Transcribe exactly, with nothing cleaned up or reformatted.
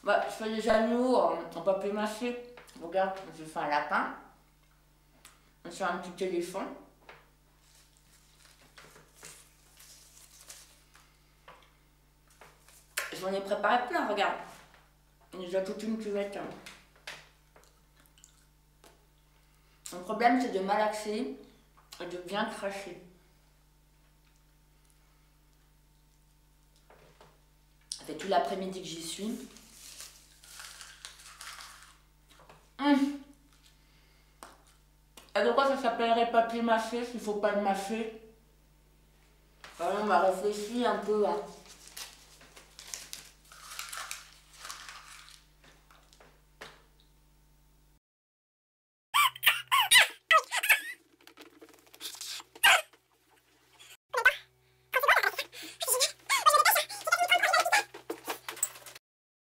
Bah, je fais des agneaux en, en papier mâché. Regarde, je fais un lapin. Je fais un petit éléphant. J'en ai préparé plein, regarde. Il y a déjà toute une cuvette. Hein. Le problème, c'est de malaxer et de bien cracher. Ça fait tout l'après-midi que j'y suis. Hum. Et de quoi ça s'appellerait papier mâché s'il ne faut pas le mâcher? On m'a réfléchi un peu. Hein.